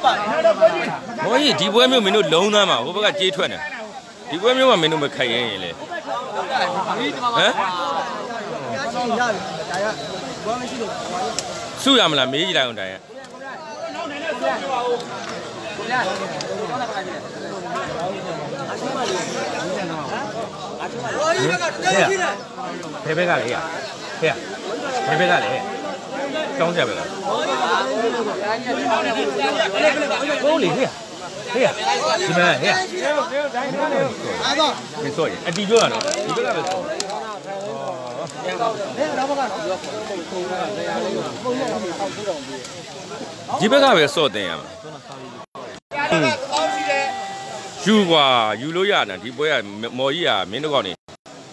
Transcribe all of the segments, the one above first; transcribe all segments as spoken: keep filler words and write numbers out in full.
我一地波没有没有龙呢嘛，我不敢接穿呢。地波没有嘛没有没开眼嘞。哎？收呀么啦？没几来用的。陪陪干嘞呀？陪呀？陪陪干嘞？刚下来了。我厉害呀！厉害！你们厉害！没错耶，哎，地主了呢，地主了没错。地主个没说的呀？嗯。有哇，有路呀呢，地主呀，毛衣啊，没那个呢。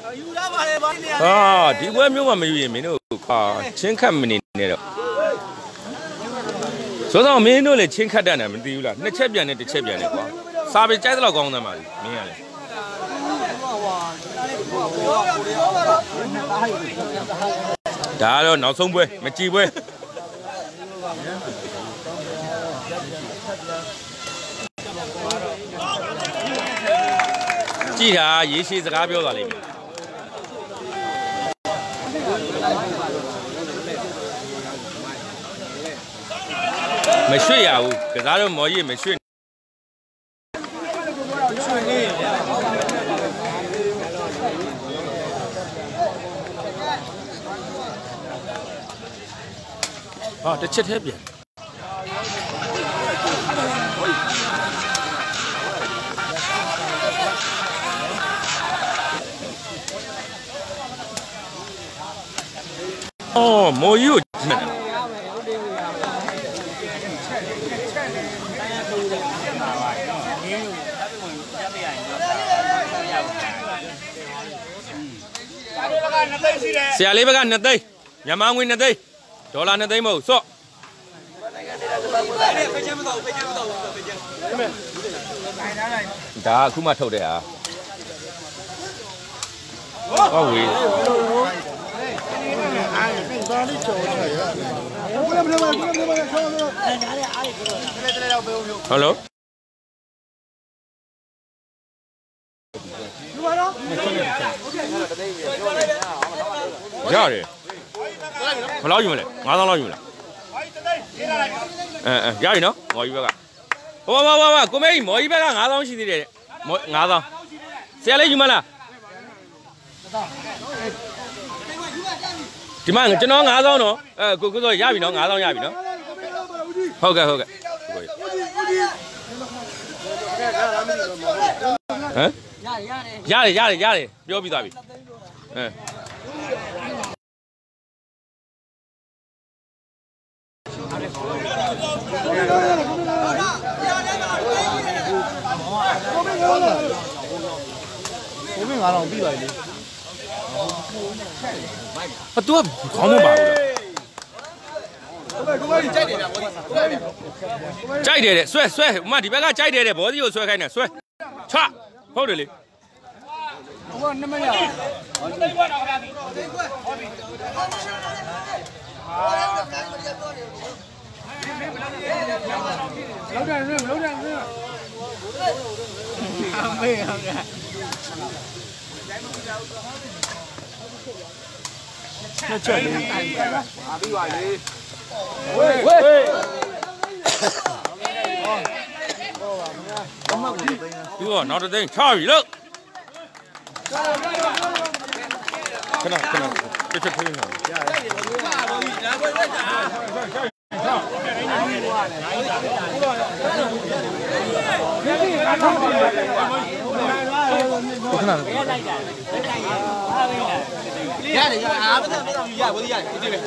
啊，地主没有嘛没有，没那个啊，钱看没呢那个。所以说，没弄来钱看的呢，没得有了，那切边的得切边的瓜，啥被摘得了光的嘛，没有嘞。打了脑松杯，没机会。记下，也是这个标准里面。没水呀，给咱这毛衣没水。啊，这切太扁。哦，毛衣有真的。Saya lihat kan nanti, nyaman win nanti, dolar nanti mau so. Dah, aku mah tahu deh ah. Oh win. Hello. Dạ mà lo gì mà này, ngã tao lo gì mà này, ờ dạ gì nó, ngồi gì vậy cả, wow wow wow, cô mấy ngồi gì vậy cả, ngã tao gì thế, ngã tao, xe lấy gì mà nè, thì mà cho nó ngã tao nó, ờ cô cô rồi dạ bị nó ngã tao dạ bị nó, ok ok, hả? Dạ đi dạ đi dạ đi, vô bị tao bị, ờ. À, tôi không muốn bảo được. Chạy để để, xoay xoay, mà đi bây giờ chạy để để, bỏ đi rồi xoay cái này, xoay, cha, không được đi. Lâu ra nữa, lâu ra nữa. Không biết không ra. Nó chơi đi. Đi hoài đi. Ôi. Đúng nó được đây, chơi lắm. Cái nào, cái nào, cái chuyện thế nào? Ya ni, ah betul betul ya, betul ya, itu deh.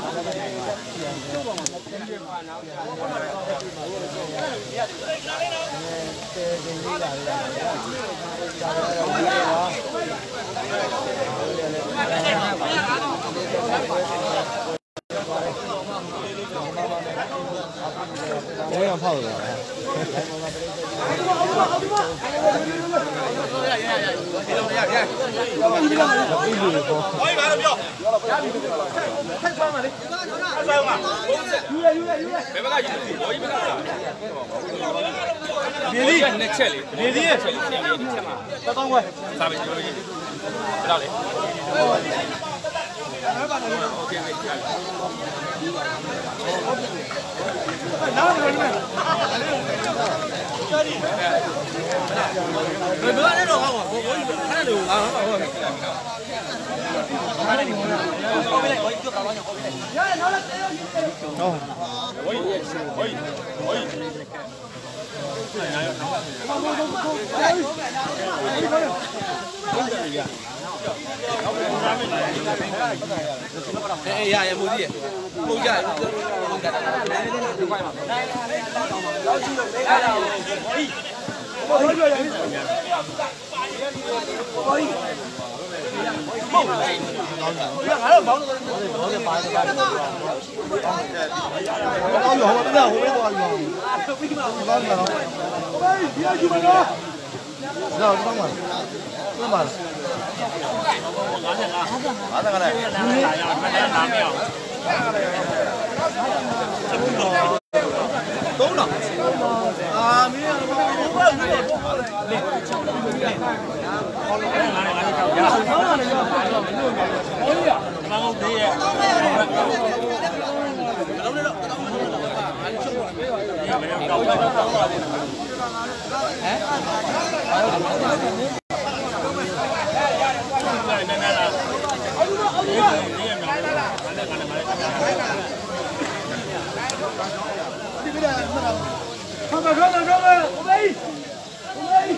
Ôi làm phở rồi. Hãy subscribe cho kênh Ghiền Mì Gõ để không bỏ lỡ những video hấp dẫn. 哎呀，也没地，没家，懂了。啊，没有，看看看看看看，我们，我们。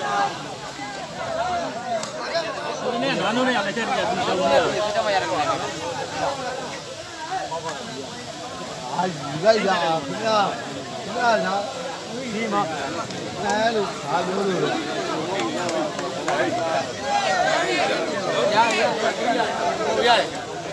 我那暖暖的呀，那现在是什么呀？啊，鱼个呀，对呀，对呀，啥？你嘛，来了，啥都有。呀呀呀！呀呀！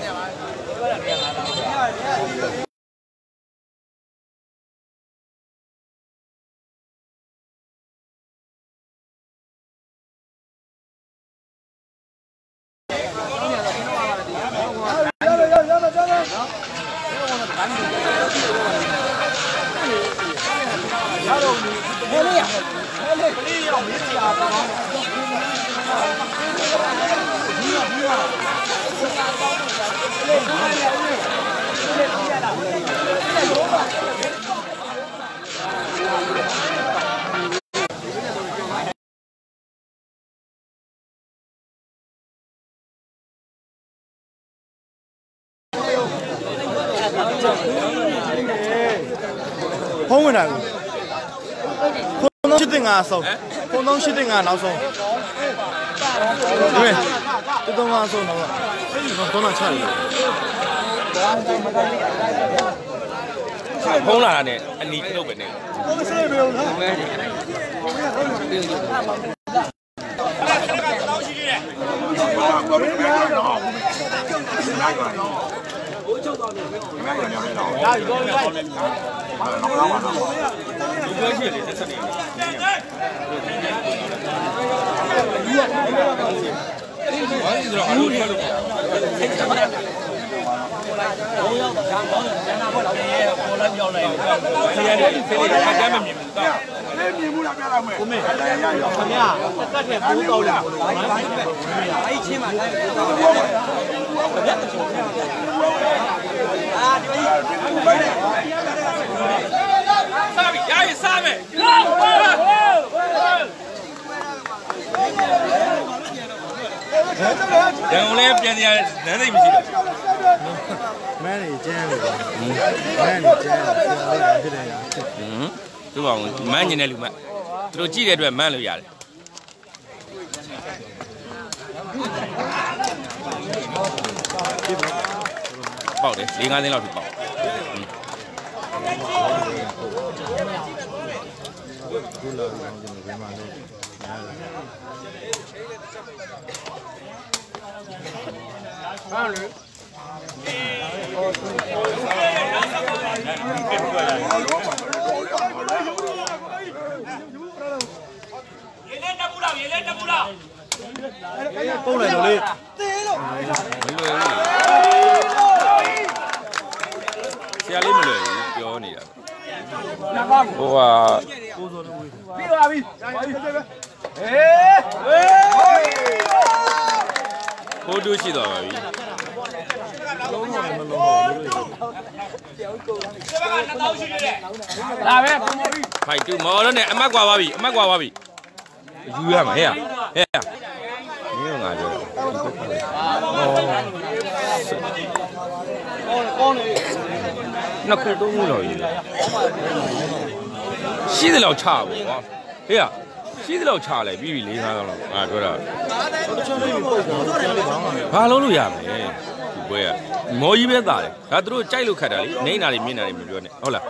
không người nào không nói chuyện ngà sâu không nói chuyện ngà nào sâu đúng không tôi ngà sâu nào tôi nói chuyện không là này anh đi đâu vậy này Yang oleh pian dia nanti mesti. Mana ni jangan. Mana ni jangan. Hmm. Tu bang, mana ni lu mak. Terus ciri dia mana lu ya. Bau deh, lima ni lah tu bau. ပုံလိုက်တော့လေဆရာလေးမလွယ်ဘူးပြောနေတာဟိုကပြီးပါပြီဟေးဟိုတူရှိသွားပါပြီလာပဲဖိုက်တူမော်တော့နဲ့အမတ်ကွာပါပြီအမတ်ကွာပါပြီယူရမှာဟဲ့ဟဲ့မင်းကငါပြောနှစ်ခုသုံးခုတော့ယူရှိသလောက်ချပါကွာဟေ့ရှိသလောက်ချလိုက်ပြီးပြီလေးငါးလောက်ငါပြောတာဘာလို့လို့ရမလဲဒီပွဲကမော်ကြီးပဲသားတယ်ဒါသူတို့ကြိုက်လို့ခတ်တာလေနေနာတွေမြင်နာတွေမပြောနဲ့ဟုတ်လား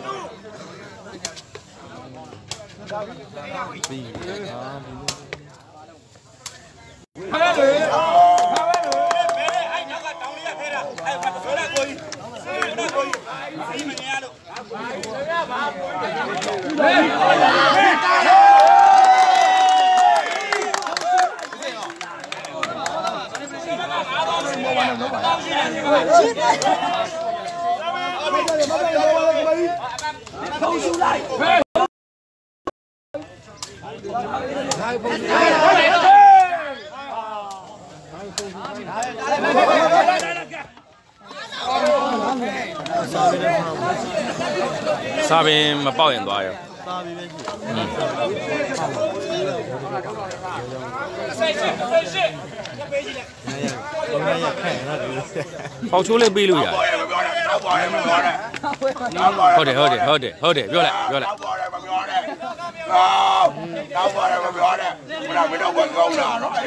စာပင်မပေါက်ရင်သွားရောစာပင်ပဲရှိပေါက်ချိုးလေးပေးလို့ရတယ်ဟုတ်တယ်ဟုတ်တယ်ဟုတ်တယ်ဟုတ်တယ်ပြောလိုက်ပြောလိုက်တော့ပါတယ်မပြောနဲ့ဘယ်တော့မတော့ကောင်းတာတော့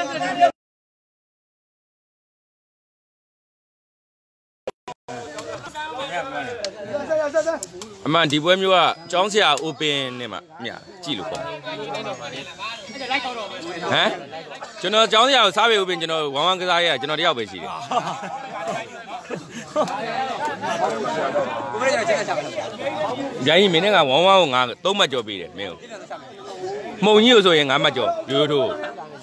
အမှန်ဒီပွဲမျိုးကကျောင်းဆရာ open နဲ့မှမြကြည့်လို့ပေါ့ဟမ်ကျွန်တော်ကျောင်းဆရာကိုစားပေ open ကျွန်တော်ဝမ်ဝမ်ကစားရကျွန်တော်တယောက်ပဲရှိတယ်ကိုမရရချက်ချက်ဂျိုင်းမင်းနဲ့ကဝမ်ဝမ်ကိုငါသုံးမှတ်ကြော်ပေးတယ်မင်းကိုမှုံကြီးကိုဆိုရင်ငါမှတ်ကြော်ရိုးထိုး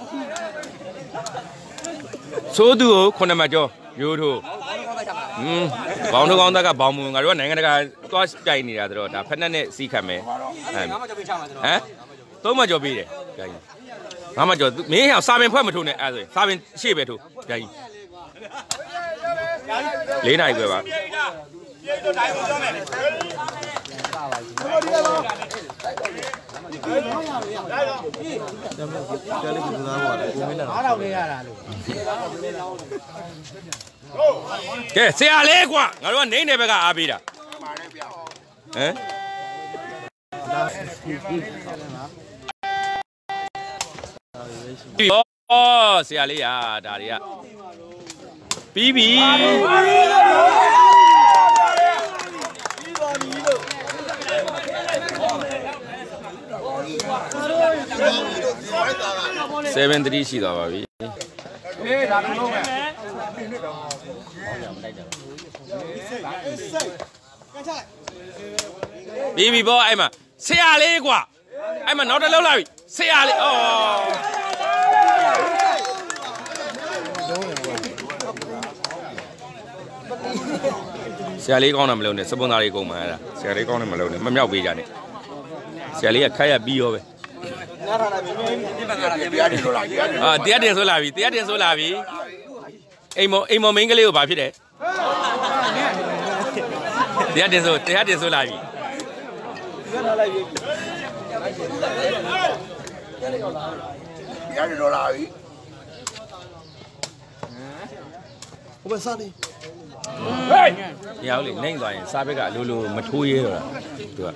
သိုးသူကိုခုနှစ်မှတ်ကြော်ရိုးထိုးอืมဘောင်းထုတ်ကောင်းသက်ကဘောင်းမူငါတို့ကနိုင်ငံတကာသွားကြိုက်နေတာဆိုတော့ဒါဖက်နဲ့နဲ့စီးခတ်မယ်ဟမ်ငါမှကြော်ပေးချမှာဆိုတော့ဟမ်သုံးမှကြော်ပေးတယ်ကြိုက်ငါမှကြော်မင်းဟောစာပင်ဖွဲ့မထိုးနဲ့အဲ့ဆိုရင်စာပင်ရှေ့ပဲထိုးကြိုက်လေးနိုင်ပဲပါကဲဆရာလေးကွာငါတို့ကနေနေဘက်ကအားပေးတာဟမ်အော်ဆရာလေးရာဒါတွေကပြီးပြီ7 3ရှိသွားပါပြီအေးဒါကလုံးပဲပြီးပြီပေါ့အဲ့မှာဆရာလေးကွာအဲ့မှာနောက်တစ်လုံးလာပြီဆရာလေးအော်ဆရာလေးကောင်းတာမလုပ်နဲ့စပွန်ဆာလေးကုန်မှာအဲ့ဒါဆရာလေးကောင်းတယ်မလုပ်နဲ့မမြောက်ပေးကြနဲ့ဆရာလေးကခိုက်ရပြီးရောပဲအာတရားတင်ဆိုလာပြီတရားတင်ဆိုလာပြီအိမ်မအိမ်မမင်းကလေးကိုဘာဖြစ်တယ်တရားတင်ဆိုတရားတင်ဆိုလာပြီတရားတင်ဆိုလာပြီဟိုဘက်စားလေးဟေးရအောင်လေနိုင်သွားရင်စားဘက်ကအလိုလိုမထိုးရဲတော့တာသူက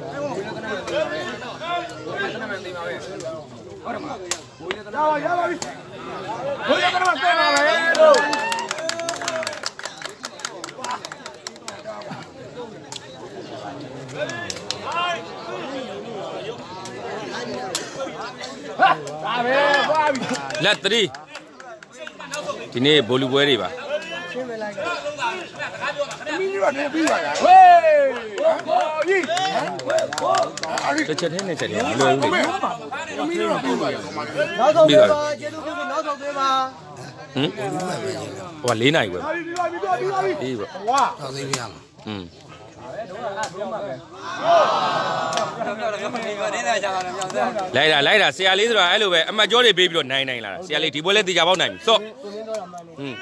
ရပါရပါပြီဘိုးရကတော့တက်လာပဲလို့ဒါပဲသွားပြီလက်သီးဒီနေ့ဘိုလ်ပွဲတွေပါရှင်းမလိုက်မင်းတို့ကနေပြီးပါလားဟေးဟောကြီးတစ်ချက်ထဲနဲ့ချက်ထဲမလွယ်ဘူးလေမင်းတို့ပြီးပါလားနောက်ဆုံးပါကျေးဇူးပြုပြီးနောက်ထုတ်သေးပါဟမ်ဟိုက၄နိုင်ပဲအေးပေါ့ဝါတော့သိပြရမှာอืมလိုက်တာလိုက်တာဆရာလေးဆိုတာအဲ့လိုပဲအမှတ်ကျော်တွေပေးပြီးတော့နိုင်နိုင်လာတာဆရာလေးဒီပွဲလဲတေချာပေါက်နိုင်ပြီစော့อืม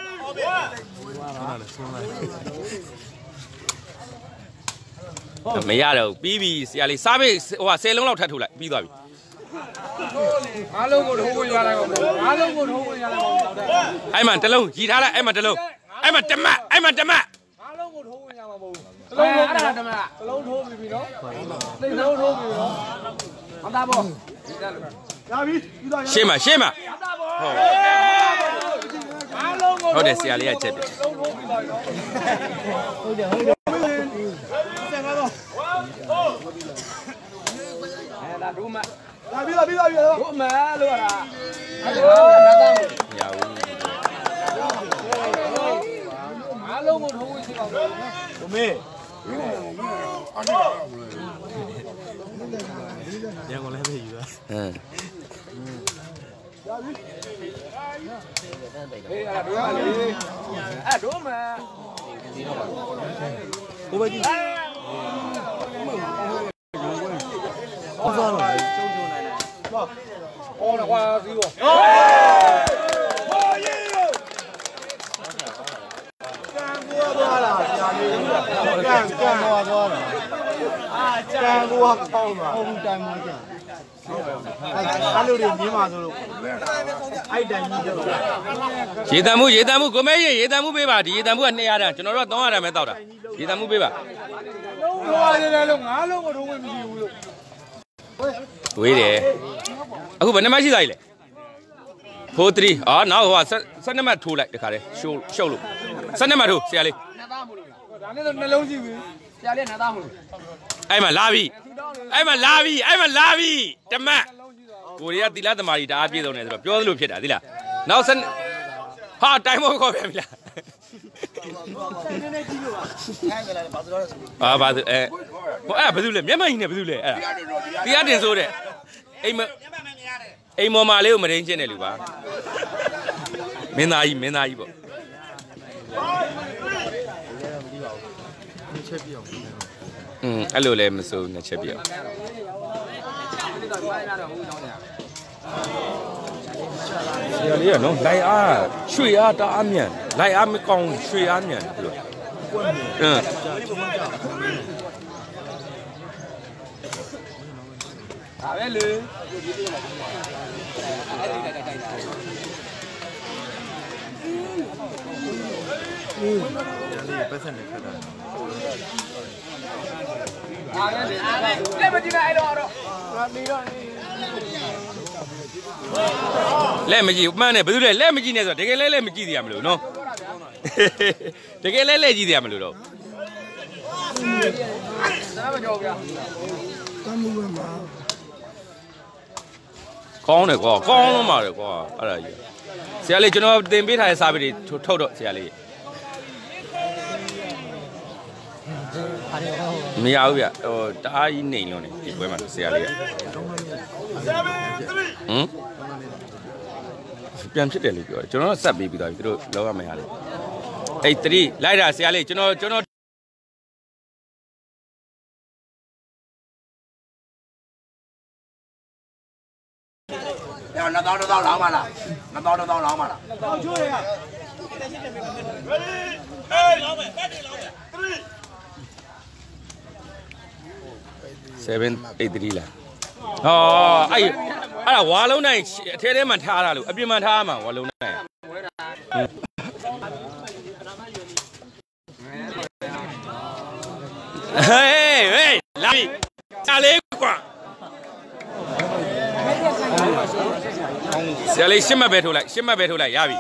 မရတော့ပြီးပြီဆရာလေးစားပေးဟိုကဆယ်လုံးလောက်ထပ်ထုတ်လိုက်ပြီးသွားပြီအားလုံးကိုထိုးဝင်ရလိုက်ပါဦးအားလုံးကိုထိုးဝင်ရလိုက်ပါဦးအဲ့မှာတစ်လုံးရီထားလိုက်အဲ့မှာတစ်လုံးအဲ့မှာတမတ်အဲ့မှာတမတ်အားလုံးကိုထိုးဝင်ရမှာမဟုတ်ဘူးတစ်လုံးထိုးအဲ့ဒါတမတစ်လုံးထိုးပြီပြီနော်တစ်လုံးထိုးပြီနော်အတားပေါ့ရပြီပြီးတော့ရှင်းပါရှင်းပါအတားပေါ့ဟုတ်အားလုံးကိုဟုတ်တယ်ဆရာလေးကချက်ပြလုံးထိုးပြီတော့ဟုတ်တယ်ဟုတ်တယ်ဆက်ပါတော့အဲ့ဒါဒုမလာပြီးတော့ပြီးတော့ပြီးတော့ဒုမလို့ရတာအဲ့ဒါနားသားမရဘူးအားလုံးကိုထိုးဝင်စီပါဦးဒုမေဟမ်အေးအဲ့ဒါဒုမလေးအဲ့ဒုမကိုပဲကြည့်ဟောစားတော့ကျုံကျုံနိုင်တယ်ဟောဟောတော့ကွာစီးပေါ့ဟောဟောရေးရောကံကိုသွားလာဆရာလေးကံကံသွားသွားတာအာကံကိုကောင်းတာဟုတ်တိုင်မှကျအဲ့လိုတွေမြင်ပါဆိုလို့အဲ့တိုင်ကြီးတော့ရေတံမှုရေတံမှုကိုမဲရေရေတံမှုပေးပါဒီရေတံမှုကနှစ်ရတာကျွန်တော်တို့ကသုံးရတာပဲတောက်တာရေတံမှုပေးပါလုံးဟောရတယ်လို့ငါးလုံးကိုတော့ဝင်မရှိဘူးလို့ဝေးတယ်အခုဘယ်နှမှရှိသားကြီးလဲဖိုးသရီအော်နောက်ဟိုကဆယ်နှစ်မှတ်ထိုးလိုက်တခါတည်းရှိုးရှုပ်လို့ဆယ်နှစ်မှတ်ထိုးဆရာလေးနှစ်သားမလို့လားဒါနဲ့တော့နှလုံးရှိပြီဆရာလေးနှစ်သားမလို့အဲ့မှာလာပြီအဲ့မှာလာပြီအဲ့မှာလာပြီတမတ်ကိုရီးယားသီလသမารီတအားပြေဆုံးတယ်ဆိုတော့ပြောသလိုဖြစ်တာသီလားနောက်ဆက်ဟာတိုင်းမခေါ်ပြန်ပြီလားအာဘာအဲဟိုအဲ့ဘာလို့လဲမျက်မှန်ကြီးနဲ့ဘာလို့လဲအဲ့ဒါတရားတင်ဆိုးတဲ့အိမ်မအိမ်မော်မာလေးကိုမရင်းချင်းတယ်လူပါမင်းသားကြီးမင်းသားကြီးပေါ့อืมအဲ့လိုလဲမစိုးနှစ်ချက်ပြအောင်ဆရာလေးကနော်လိုက်အားရွှေအားတအားမြန်လိုက်အားမကောင်းရွှေအားမြန်လို့အင်းဒါပဲလေပတ်စံနဲ့ခက်တာအားလည်းလက်မကြည့်နဲ့အဲ့တော့တော့ငါပြီးတော့လက်မကြည့်မှန်းတယ်ဘယ်သူလဲလက်မကြည့်နဲ့ဆိုတော့တကယ်လဲလက်မကြည့်သေးရမလို့နော်တကယ်လဲလက်ကြည့်သေးရမလို့တော့ဒါမကြောက်ဗျာတမ်းမှုပဲမှာကောင်းတယ်ကွာကောင်းလို့မှာတယ်ကွာအဲ့ဒါကြီးဆရာလေးကျွန်တော်တင်ပေးထားတဲ့စာပေတွေထုတ်တော့ဆရာလေးမရဘူးဗျဟိုတအားကြီးနေလုံးနေဒီပွဲမှာဆရာလေးကဟမ်ပြန်ဖြစ်တယ်လို့ပြောတယ်ကျွန်တော်ဆက်ပေးပြီးသွားပြီသူတို့လောကမရလေအဲ့သတိလိုက်တာဆရာလေးကျွန်တော်ကျွန်တော်အဲ့တော့နှစ်သောင်းတစ်သောင်းလောင်းပါလားနှစ်သောင်းတစ်သောင်းလောင်းပါလားတောင်းချိုးရရ seven eight three လားဟောအဲ့အဲ့ဒါဝါလုံးနိုင်အထဲထဲမှာထားတာလို့အပြင်မှာထားမှာဝါလုံးနိုင်ဟေးဟေးလာပြီစာလေးကွာဆရာလေးရှင်းမပဲထိုးလိုက်ရှင်းမပဲထိုးလိုက်ရပြီ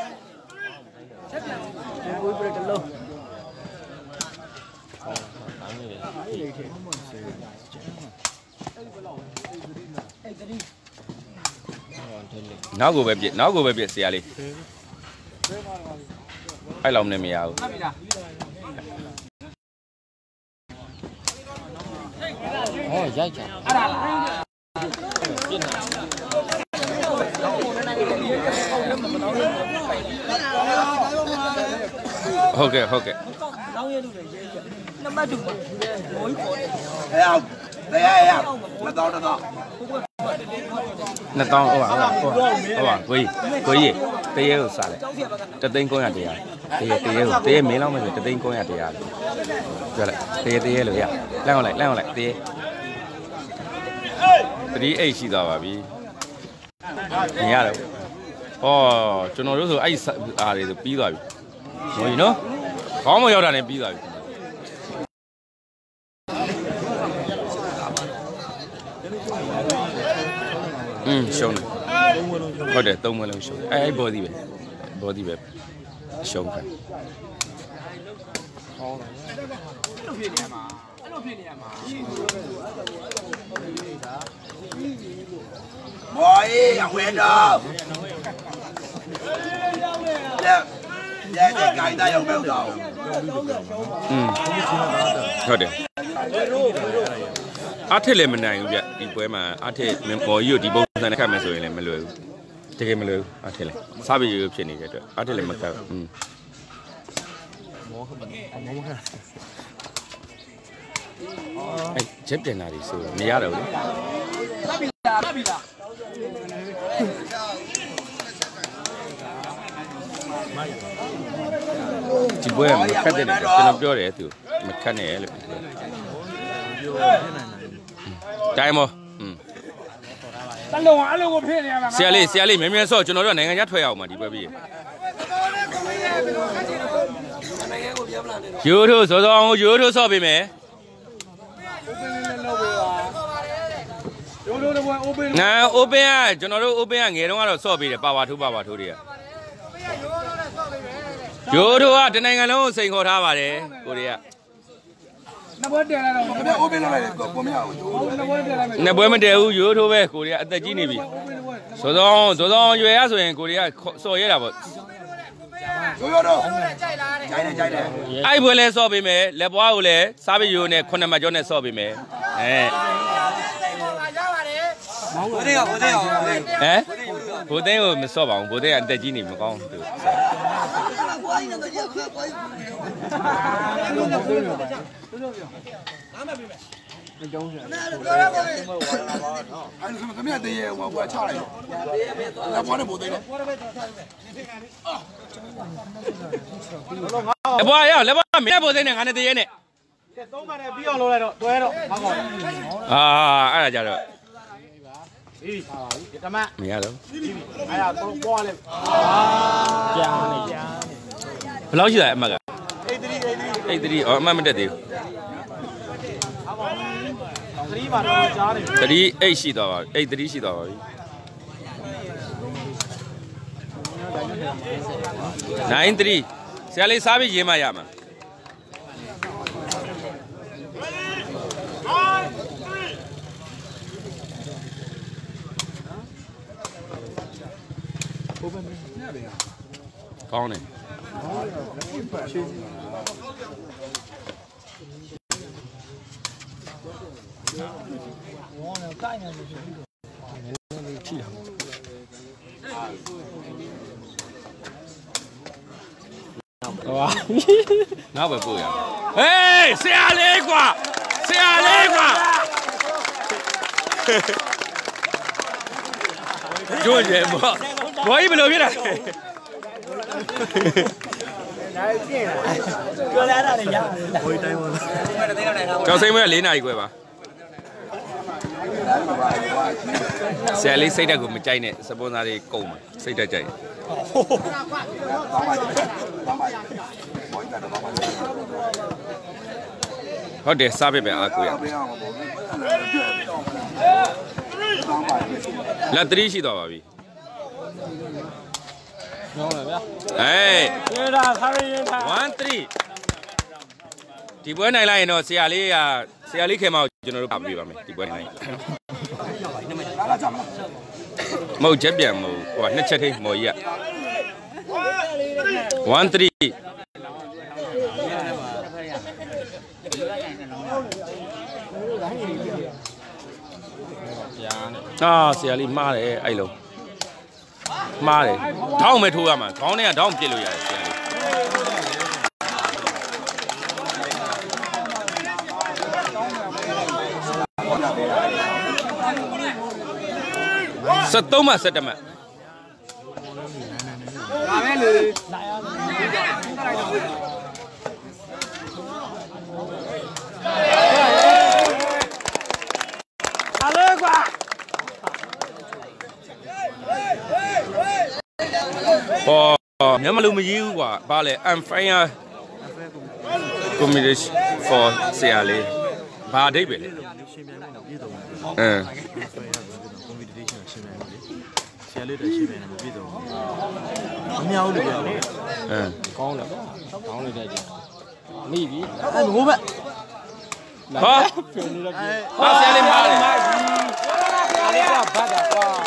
နောက်ကိုပဲပြစ်နောက်ကိုပဲပြစ်ဆရာလေးအဲ့လောက်နဲ့မရဘူးဟုတ်ပြီလားဟောရိုက်ချာအဲ့ဒါလားဟုတ်ကဲ့ဟုတ်ကဲ့နံပါတ်twoမိုးခေါ်တယ်အဲ့အောင်တရားရမတော်တော့နှစ်တောင်းဟုတ်ပါဟုတ်ပါဟုတ်ပါကိုကြီးကိုကြီးတရေကိုစားလိုက်တသိန်းကိုရတရားတရေတရေကိုတရေမင်းလောက်မယ်ဆိုတသိန်းကိုရတရားပြောလိုက်တရေတရေလို့ရလန့်အောင်လိုက်လန့်အောင်လိုက်တရေသတိအိတ်ရှိသွားပါပြီမြင်ရတယ်ဟောကျွန်တော်တို့ဆိုအဲ့အားတွေဆိုပြီးသွားပြီဟိုကြီးနော်ခေါင်းမရောက်တာနဲ့ပြီးသွားပြီอืมရှုံးတယ်ဟုတ်တယ်သုံးမလုံးရှုံးတယ်အဲ့ဘောဒီပဲဘောဒီပဲရှုံးတယ်အဲ့လိုဖြစ်နေရမှာအဲ့လိုဖြစ်နေရမှာဘောအေးအဝဲတော့ရဲ့ရဲ့ကြိုင်သားရောက်တော့อืมဟုတ်တယ်အားထက်လည်းမနိုင်ဘူးဗျဒီပွဲမှာအားထက်မော်ကြီးကိုဒီပုံစံနဲ့ခတ်မယ်ဆိုရင်လည်းမလွယ်ဘူးတကယ်မလွယ်ဘူးအားထက်လည်းစားပြီးရဖြစ်နေတဲ့အတွက်အားထက်လည်းမခတ်ဘူးอืมမောခမောမောခအဲ့ချက်ပြန်လာပြီဆိုမရတော့ဘူးစားပြီလားစားပြီလားဒီပွဲမှာခတ်တယ်ကျွန်တော်ပြောတယ်သူမခတ်နဲ့လို့တိုင်းမောอืมတလုံးအဲ့လိုကိုဖြစ်နေရမှာဆရာလေးဆရာလေးမြဲမြဲဆော့ကျွန်တော်တို့နိုင်ငံခြားထွက်ရအောင်မှာဒီပွဲပြီးရိုးထိုးစောစောအောင်ရိုးထိုးဆော့ပေးမယ်ရိုးထိုးတော့ open နာ open ကကျွန်တော်တို့ open ကငယ်တုန်းကတော့ဆော့ပေးတယ်ပါဝါထိုးပါဝါထိုးတွေကရိုးထိုးကတနိုင်ငံလုံးကိုစိန်ခေါ်ထားပါတယ်ကိုရီးယားနှစ်ပွဲတယ်လာတော့ဘယ် open လုပ်လိုက်ကိုမရဘူးနှစ်ပွဲတယ်လာမယ်နှစ်ပွဲမတည်ဘူးရိုးထိုးပဲကိုရီးယားအသက်ကြီးနေပြီစောစောစောစောရွယ်ရဆိုရင်ကိုရီးယားစော်ရဲတာပေါ့ရိုးရိုးတော့ကြိုက်လားကြိုက်တယ်ကြိုက်တယ်အဲ့ပွဲလဲဆော့ပေးမယ်လက်ပွားကိုလည်းစားပြီးရိုးနဲ့ခုနှစ်မှတ်ကျော်နဲ့ဆော့ပေးမယ်အဲဘိုးသိန်းကဘိုးသိန်းအောင်ဟမ်ဘိုးသိန်းကိုမဆော့ပါဘူးဘိုးသိန်းကအသက်ကြီးနေမကောင်းသူအကြောင်းရှင်အဲ့ဒါဆိုမင်းတည်းရဲ့ဟိုကွာချလိုက်တော့ဘာနဲ့ဘိုးသိန်းလဲအဘွားရောလက်ဘွားမင်းဘိုးသိန်းနဲ့ငါနဲ့တည်းရဲ့နဲ့သုံးပါနဲ့ပြီးအောင်လုပ်လိုက်တော့တွဲတော့ဟောကောအာအဲ့ဒါကြတော့အေးပါပါပြီတမမရတော့အဲ့ဒါတော့ပွားလဲကြာနေကြာဘယ်လောက်ရှိလဲအမက83 83 83အော်အမမတက်သေးဘူး3ပါတော့ကြားနေ38ရှိသွားပါပြီ83ရှိသွားပါပြီ93ဆရာလေးစားပြီးရေးမှရမှာကောင်းတယ်နောက်ပဲပို့ရဟေးဆရာလေးကွာဆရာလေးကွာကျိုးရဲဘောဘောကြီးဘယ်လိုဖြစ်လဲပြောလာတာလေရဘိုးတိုင်းပါကျော်စိမ့်မလေးနာရီခွဲပါဆယ်လေးစိတ်တက်ကိုမကြိုက်နဲ့စပွန်ဆာတွေကုန်မှာစိတ်တက်ကြိုက်ဟုတ်တယ်စားပြပဲအားကိုရလက်သီးရှိတော့ပါပြီဟုတ်လားဗျာအေးကျေးတာခါရရင်ထားone threeဒီပွဲနိုင်လိုက်ရင်တော့ဆရာလေးကဆရာလေးခင်မကိုကျွန်တော်တို့ပြပေးပါမယ်ဒီပွဲနိုင်မဟုတ်ချက်ပြန်မဟုတ်ဟိုနှစ်ချက်ထိမော်ကြီးကone threeအာဆရာလေးမှားတယ်အဲ့လိုမှားတယ်ထောင်းမဲ့ထိုးရမှာခေါင်းထဲကထောင်းပြစ်လို့ရတယ်ဆရာလေးစက်သုံးမှစက်တမတ်ဒါပဲလေဟာလေကွာဟောမြန်မာလူမကြီးဘူးကွာဘာလဲ unfair communication for ဆရာလေးဘာအဓိပ္ပာယ်လဲအင်း competition ရှင်းပြနေတယ်ဆရာလေးတည်းရှင်းပြနေတယ်ပြည်တော်မမြောက်လို့ပြောပါအင်းကောင်းတယ်ကောင်းနေတဲ့ကြမိပြီအဲငိုးဘက်ဟာဟာဆရာလေးမားတယ်ဆရာလေးကဘတ်တာကွာ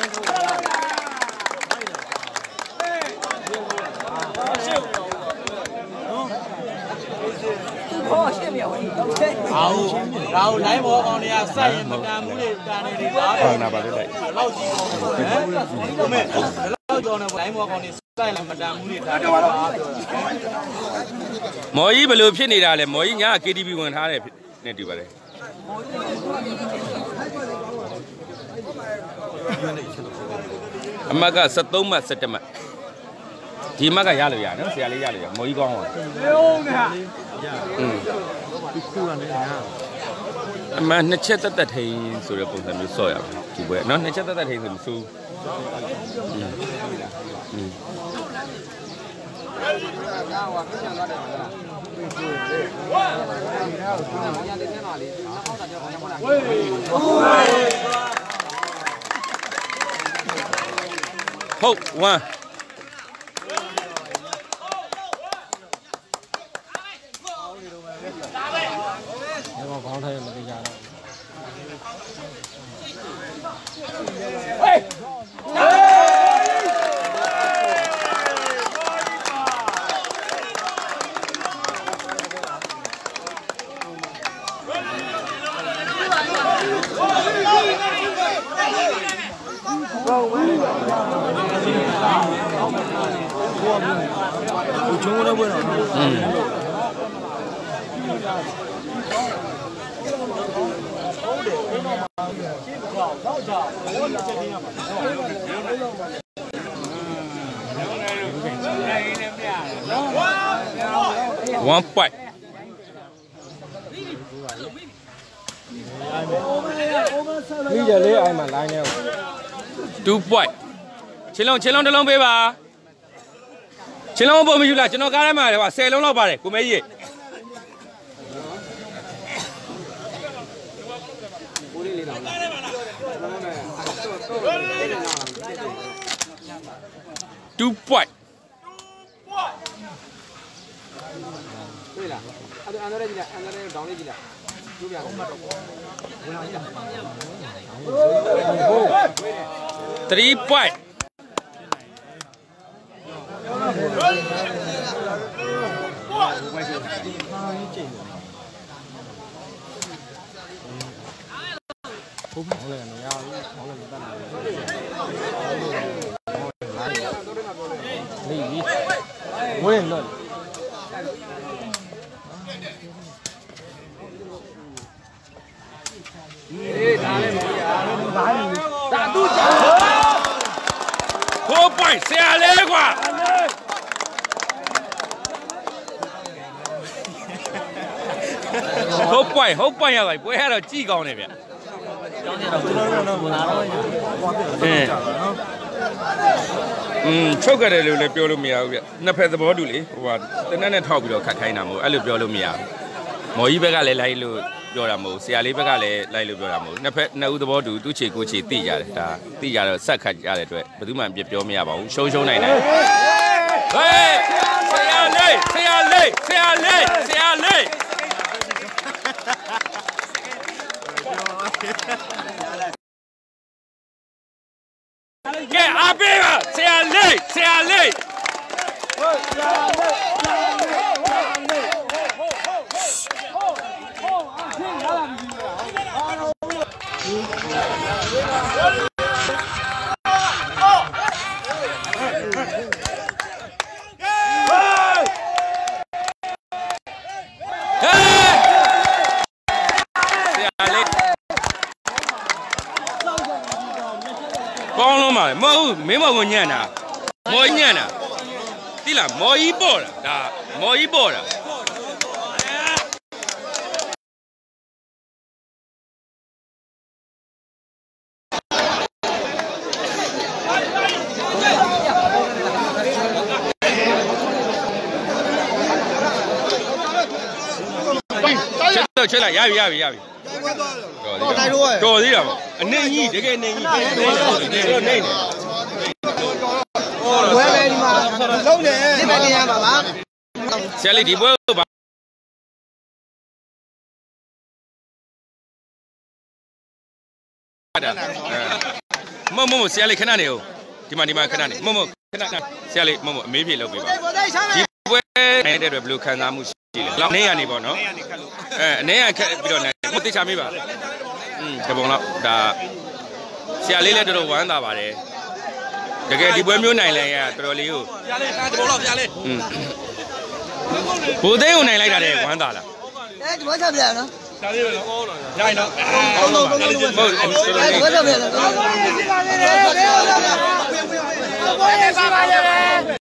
好，然后来我讲的呀，三人不干不的，干的的啥的，老几个，我们老叫呢，来我讲的三人不干不的，干的啥的。毛衣不留片的啦嘞，毛衣伢 K T V 问他嘞，那对不嘞？阿妈个十多嘛，十多嘛。ဒီမကရလို့ရနော်ဆရာလေးရလို့ရမော်ကြီးကောင်းပါလုံးနဲ့อืมဒီခုကလည်းအမနှစ်ချက်တက်တက်ထိန်ဆိုတဲ့ပုံစံမျိုးဆော့ရပါဒီပွဲနော်နှစ်ချက်တက်တက်ထိန်ဆိုမစိုးอืมဟုတ်ဝမ်းခေါင်းထိုင်မသိကြတော့ဟေးကျုံးလို့ဘယ်တော့อืมone point မိရလေးအိုင်မှာ line နဲ့ two point ချင်းလုံးချင်းလုံးတစ်လုံးပေးပါချင်းလုံးပုံမရှိလားကျွန်တော်ကားထဲမှာလေကွာtenလုံးလောက်ပါတယ်ကိုမဲကြီးtwo point 对了啊对安德烈进来安德烈down进来右边three point ဟုတ်ပါဘူးလေမရဘူးခေါင်းလည်းမတတ်နိုင်ဘူးလေးဝင်းလို့အေးဒါလည်းမရဘူးဘာလဲဒါသူ့ကြောင့်ကိုပိုင်ဆရာလေးကွာဟုတ်ပိုင်ဟုတ်ပိုင်ရပါပွဲရတော့ကြည်ကောင်းနေဗျကျောင်းနေတော့ကျွန်တော်တို့တော့မလာတော့ဘူးအင်းอืมချုပ်ကြတယ်လို့လည်းပြောလို့မရဘူးဗျနှစ်ဖက်သဘောတူလေဟိုဟာတနက်နဲ့ထောက်ပြီးတော့ခတ်ခိုင်းတာမဟုတ်အဲ့လိုပြောလို့မရဘူးမော်ကြီးဘက်ကလည်းလိုက်လို့ပြောတာမဟုတ်ဆရာလေးဘက်ကလည်းလိုက်လို့ပြောတာမဟုတ်နှစ်ဖက်နှစ်ဦးသဘောတူသူ့ချေကိုချေတိကြတယ်ဒါတိကြတော့ဆက်ခတ်ကြတဲ့အတွက်ဘယ်သူမှပြပြောမရပါဘူးရှုံးရှုံးနိုင်တယ်ဟေးဆရာလေးဆရာလေးဆရာလေးဆရာလေးကဲအပေးပါဆရာလေးဆရာလေးဟုတ်ဆရာလေးဆရာလေးဆရာလေးဟုတ်ဟုတ်ဟုတ်ဟုတ်အချင်းရလာပြီအားလုံးကောင်းလုံးပါမဟုတ်မင်းမကညံ့တာမော်ညံ့တာတိလားမော်ကြီးပေါ့လားဒါမော်ကြီးပေါ့လားချက်လိုက်ရပြီရပြီရပြီတော်သေးတာပေါ့အနေကြီးတကယ်နေကြီးနေနေနေနေဝဲပဲဒီမှာလုံးတယ်ဒီပဲတင်ရပါပါဆရာလေးဒီပွဲဘာမမမဆရာလေးခဏနေဦးဒီမှာဒီမှာခဏနေမမခဏဆရာလေးမမအမေးပြေလုပ်ပေးပါဒီပွဲနေတဲ့အတွက်ဘယ်လိုခံစားမှုရှိလဲလောက်နေရနေပေါ့နော်အဲအနေရခက်ပြီးတော့နေမသိချာမေးပါอืมတပုံတော့ဒါဆရာလေးလည်းတော်တော်ဝမ်းသာပါတယ်တကယ်ဒီပွဲမျိုးနိုင်လဲရတော်တော်လေးကိုဆရာလေးတပုံတော့ဆရာလေးอืมဘိုးသိန်းကိုနိုင်လိုက်တာလေဝမ်းသာလားအဲဒီဘွားချက်ပြန်နော်ဆရာလေးပဲနော်ရရင်တော့ဟုတ်ဟုတ်ဟုတ်ဟုတ်ဟုတ်အဲဒီဘွားချက်ပြန်နော်